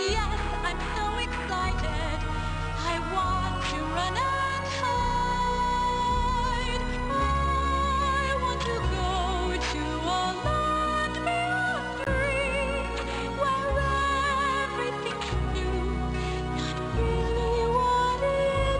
Yes, I'm so excited. I want to run and hide. I want to go to a land beyond dreams, where everything's new, not really what it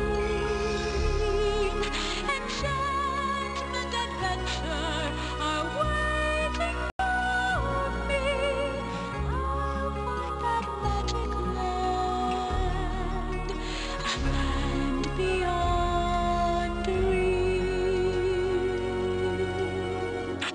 seems. Enchantment, adventure are waiting for me. I'll find that magic land, a land beyond dreams.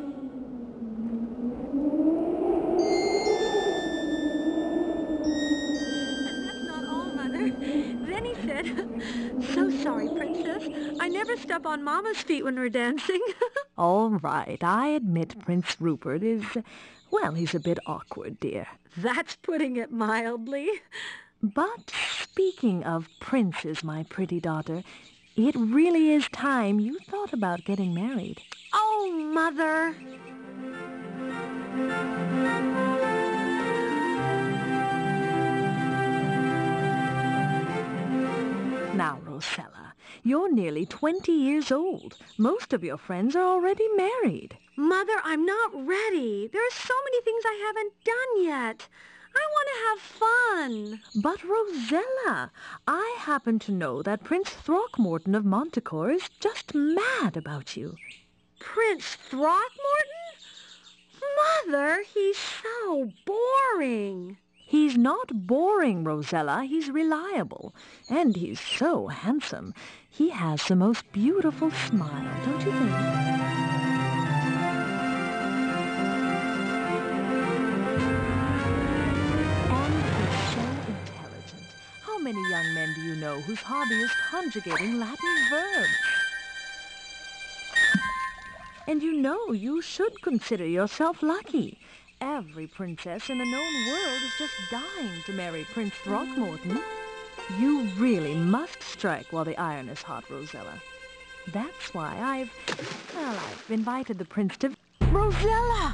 And that's not all, Mother. Then he said, "So sorry, Princess. I never step on Mama's feet when we're dancing." All right, I admit Prince Rupert is, well, he's a bit awkward, dear. That's putting it mildly. But speaking of princes, my pretty daughter, it really is time you thought about getting married. Oh, Mother. Now, Rosella, you're nearly 20 years old. Most of your friends are already married. Mother, I'm not ready. There are so many things I haven't done yet. I want to have fun. But, Rosella, I happen to know that Prince Throckmorton of Montecore is just mad about you. Prince Throckmorton? Mother, he's so boring. He's not boring, Rosella. He's reliable. And he's so handsome. He has the most beautiful smile, don't you think? And he's so intelligent. How many young men do you know whose hobby is conjugating Latin verbs? And you know you should consider yourself lucky. Every princess in the known world is just dying to marry Prince Throckmorton. You really must strike while the iron is hot, Rosella. That's why I've invited the prince to... Rosella!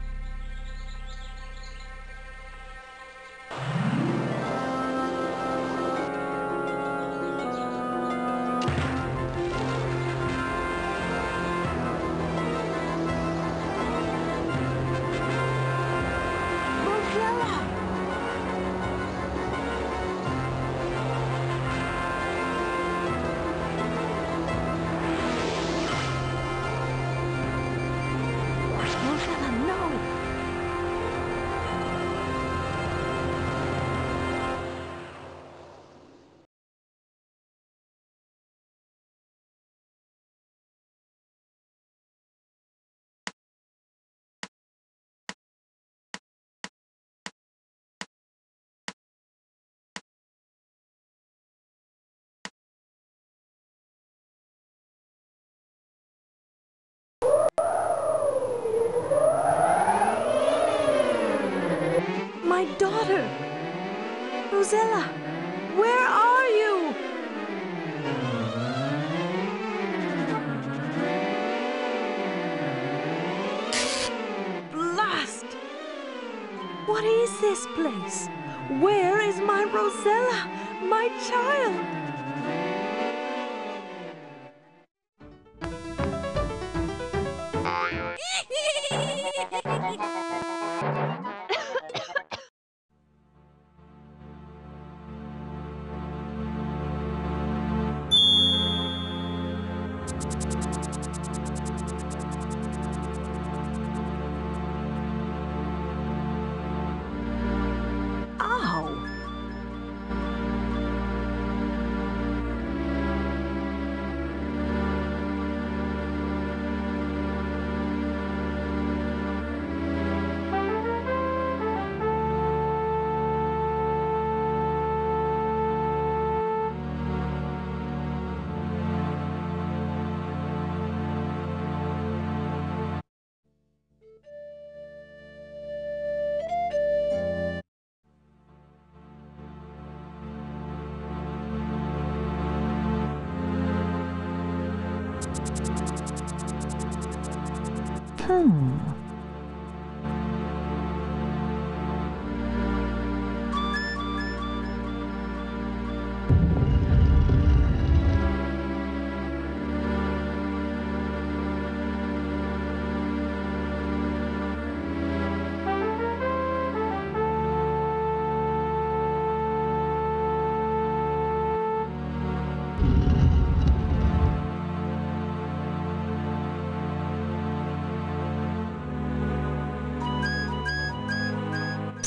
My daughter! Rosella, where are you? Blast! What is this place? Where is my Rosella, my child?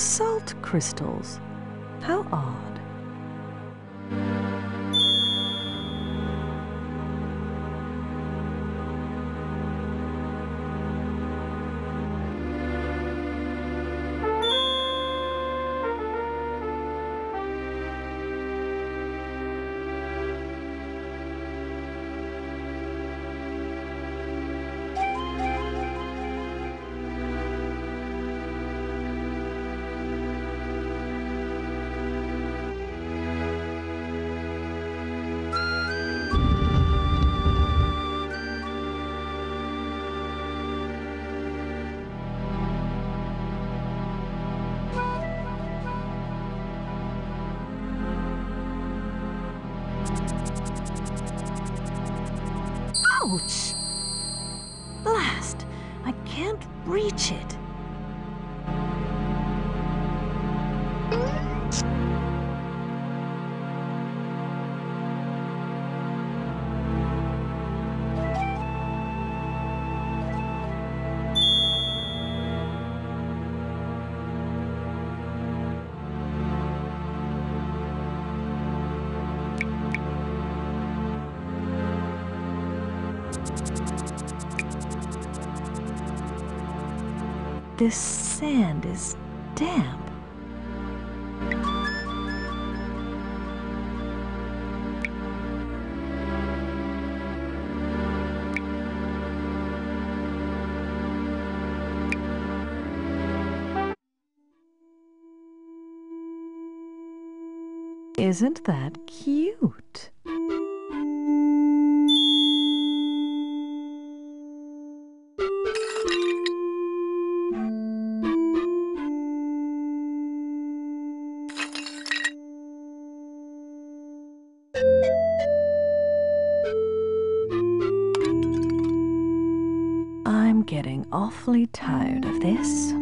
Salt crystals. How odd. Ouch! Blast! I can't reach it. This sand is damp. Isn't that cute? I'm getting awfully tired of this.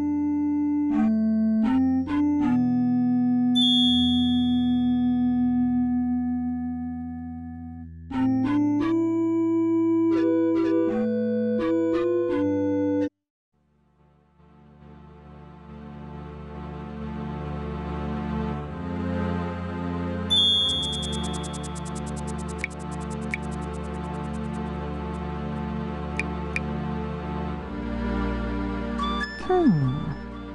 Hmm.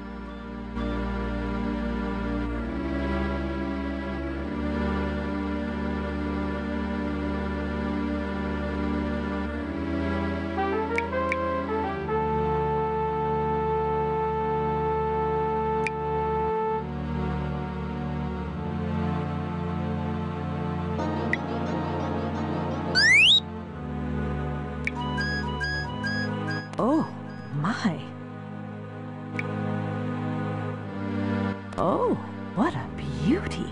Oh, my. Oh, what a beauty.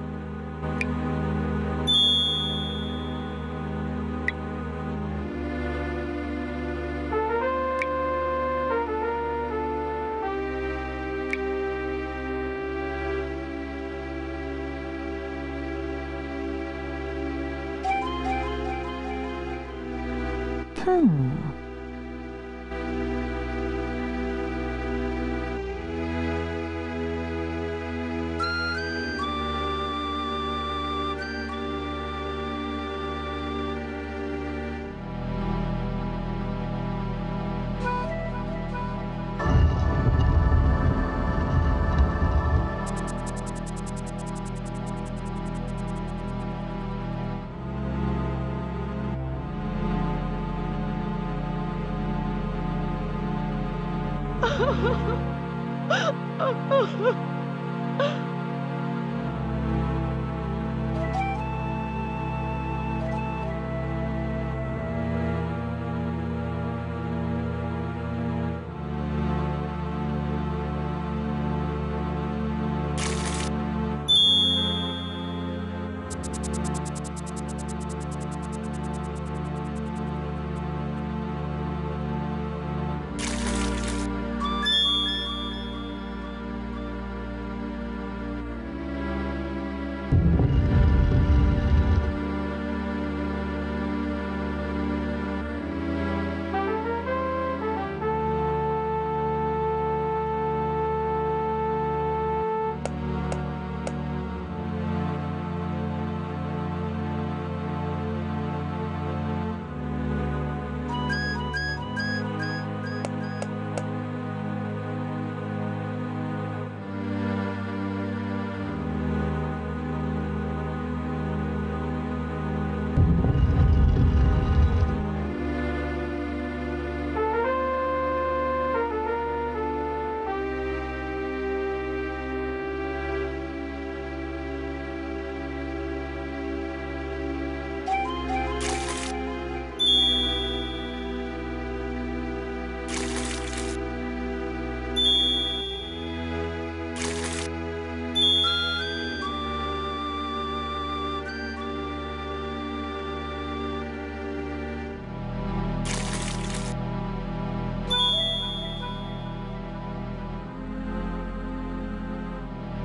Hmm.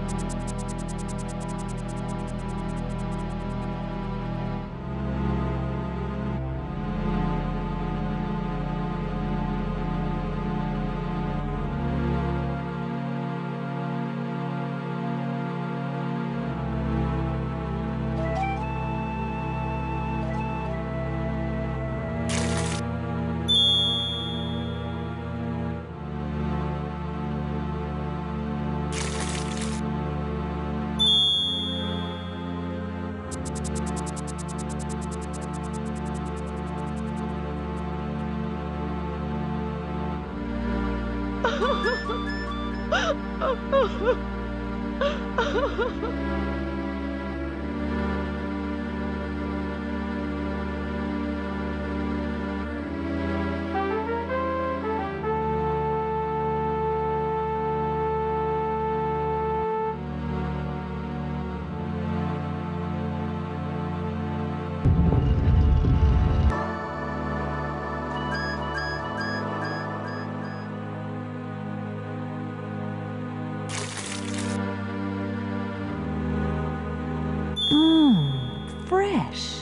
Fresh.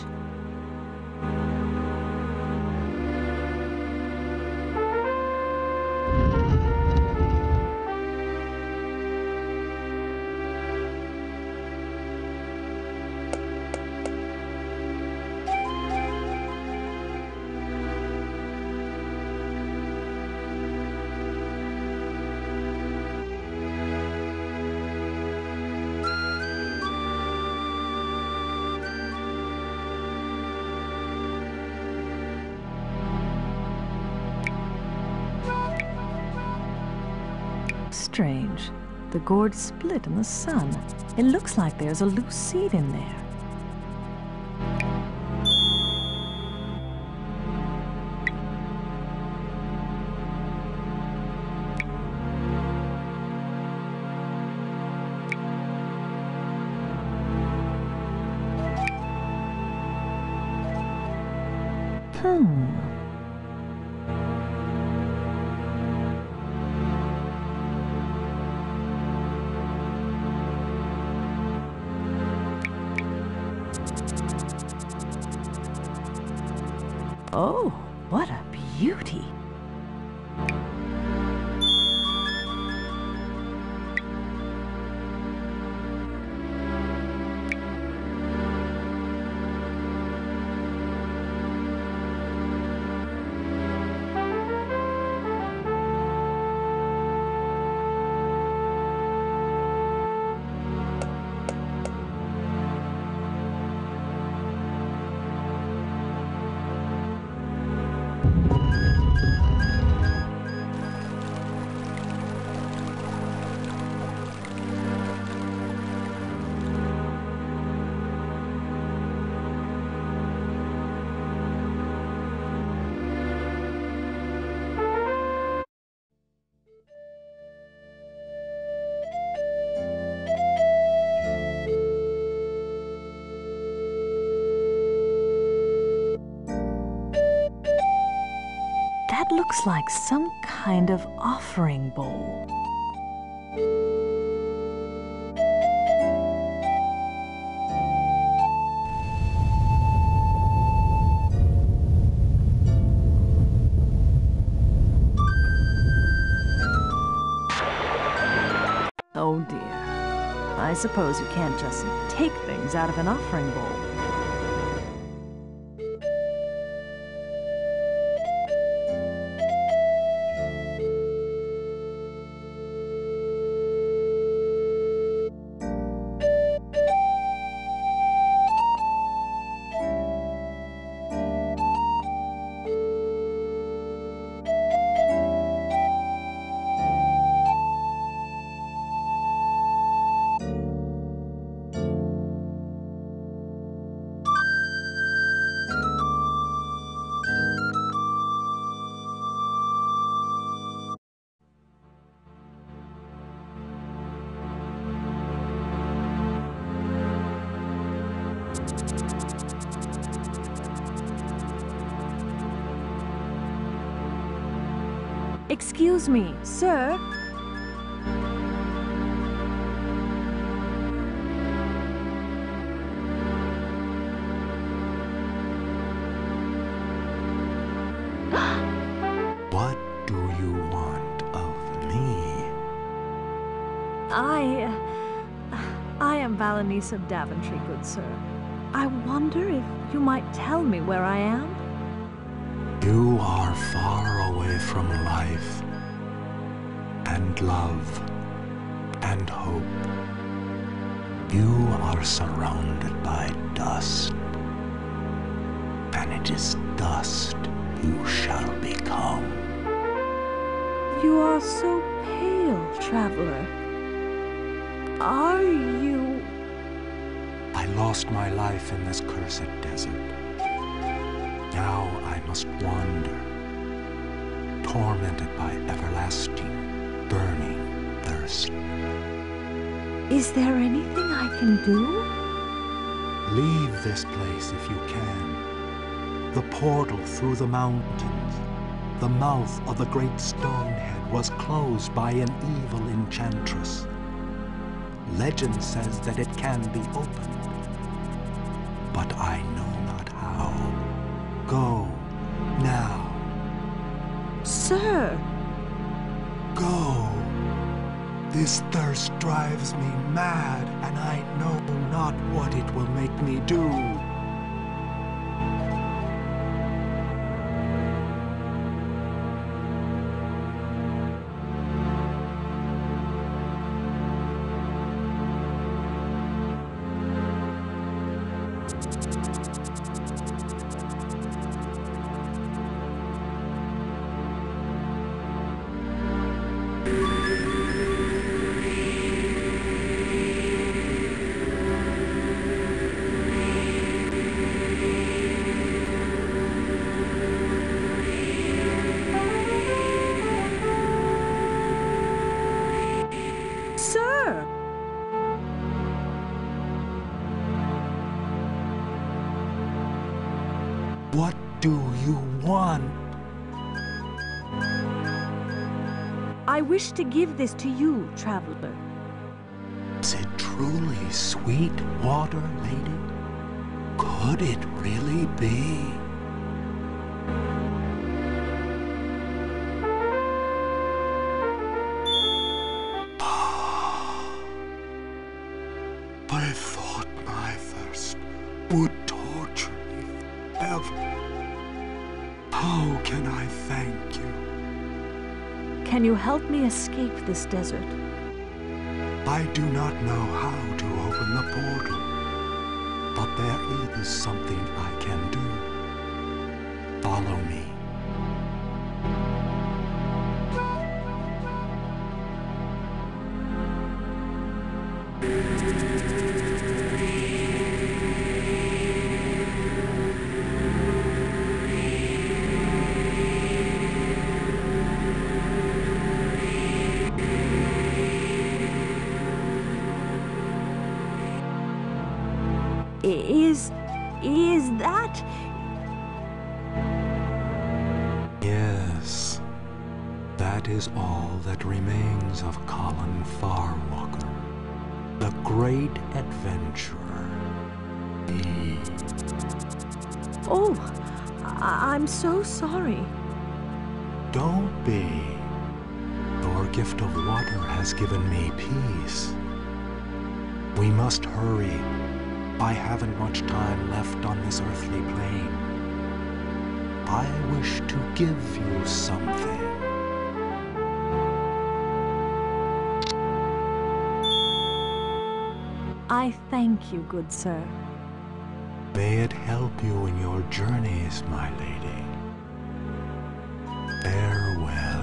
Strange. The gourd split in the sun. It looks like there's a loose seed in there. Oh, what a beauty! That looks like some kind of offering bowl. Oh dear. I suppose you can't just take things out of an offering bowl. Excuse me, sir. I am Valenice of Daventry, good sir. I wonder if you might tell me where I am? You are far away from life, and love, and hope. You are surrounded by dust, and it is dust you shall become. You are so pale, traveler. Are you... I lost my life in this cursed desert. Now I must wander, tormented by everlasting, burning thirst. Is there anything I can do? Leave this place if you can. The portal through the mountains, the mouth of the great stone head was closed by an evil enchantress. Legend says that it can be opened, but I know not how. Go, now. Sir! Go. This thirst drives me mad, and I know not what it will make me do. Sir! What do you want? I wish to give this to you, traveler. Is it truly sweet water, lady? Could it really be? But I thought my thirst would torture me forever. How can I thank you? Can you help me escape this desert? I do not know how to open the portal, but there is something I can do. Follow me. Is that... Yes, that is all that remains of Colin Farwalker, the great adventurer. He... Oh, I'm so sorry. Don't be. Your gift of water has given me peace. We must hurry. I haven't much time left on this earthly plane. I wish to give you something. I thank you, good sir. May it help you in your journeys, my lady. Farewell.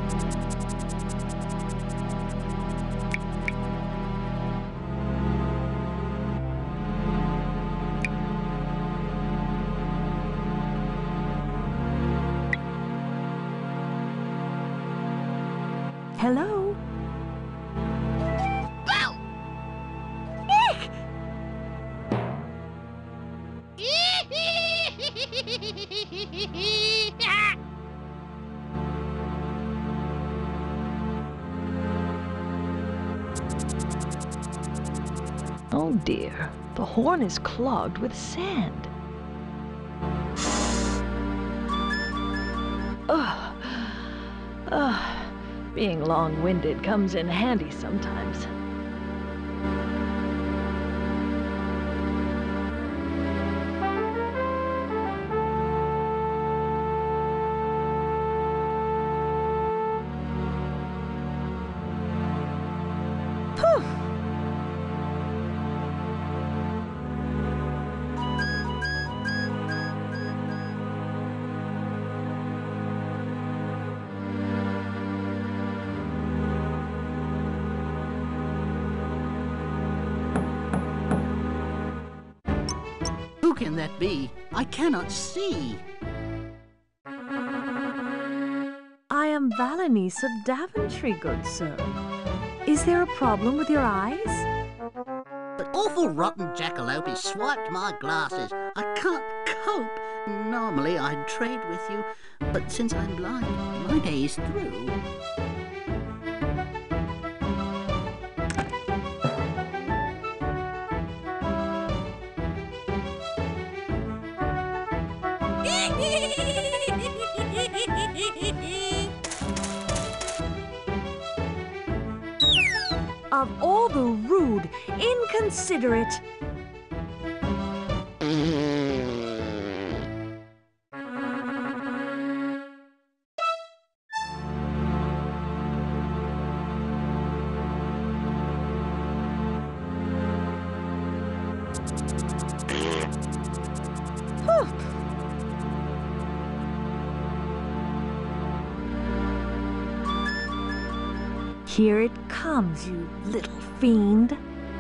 Hello? Oh dear, the horn is clogged with sand. Ugh. Ugh. Being long-winded comes in handy sometimes. Who can that be? I cannot see. I am Valenice of Daventry, good sir. Is there a problem with your eyes? But awful rotten jackalope has swiped my glasses. I can't cope. Normally I'd trade with you, but since I'm blind, my day is through. Of all the rude, inconsiderate... Here it comes, you little fiend.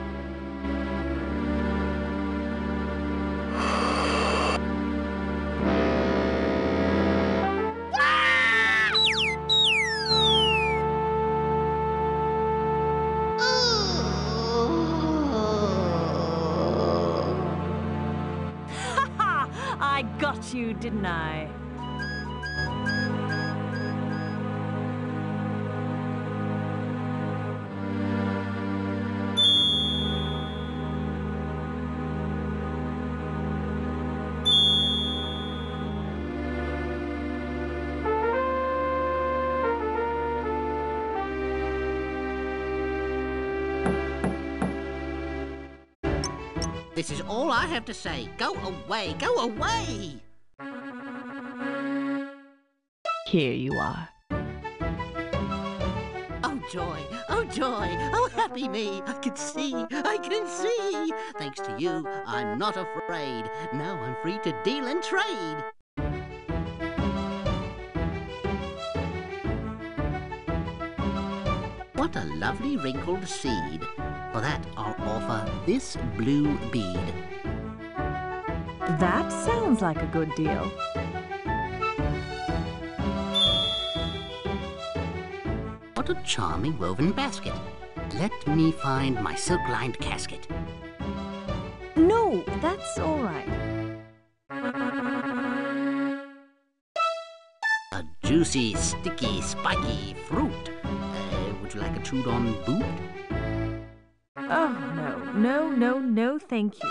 I got you, didn't I? This is all I have to say. Go away, go away! Here you are. Oh joy, oh joy, oh happy me! I can see, I can see! Thanks to you, I'm not afraid. Now I'm free to deal and trade. What a lovely wrinkled seed. For that, I'll offer this blue bead. That sounds like a good deal. What a charming woven basket. Let me find my silk-lined casket. No, that's all right. A juicy, sticky, spiky fruit. Would you like a chewed-on boot? Oh, no, thank you.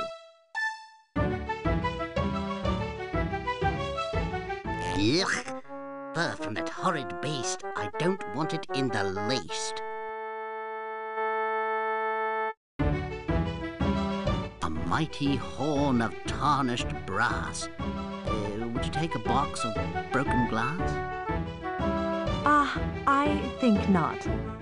Yuck! Fur from that horrid beast. I don't want it in the least. A mighty horn of tarnished brass. Would you take a box of broken glass? I think not.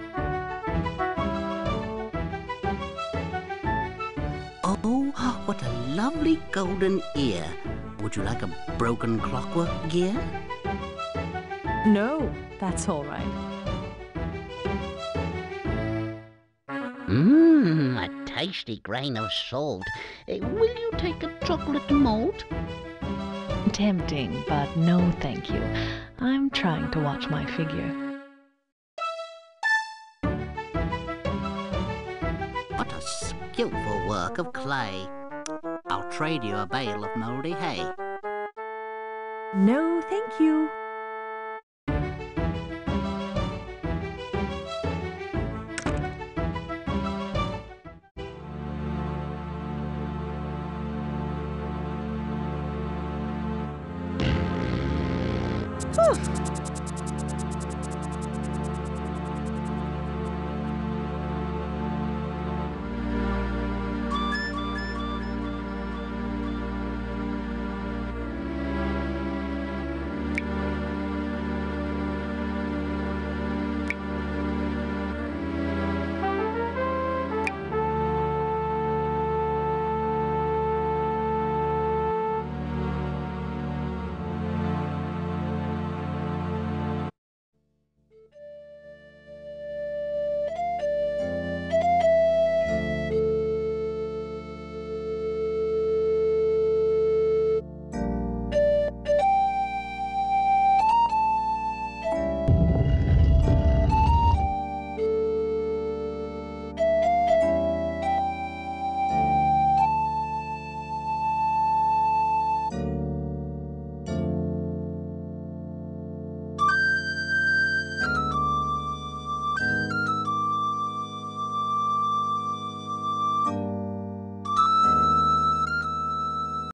Oh, what a lovely golden ear. Would you like a broken clockwork gear? No, that's all right. A tasty grain of salt. Will you take a chocolate malt? Tempting, but no thank you. I'm trying to watch my figure. What a skillful work of clay. I'll trade you a bale of mouldy hay. No, thank you. Whew.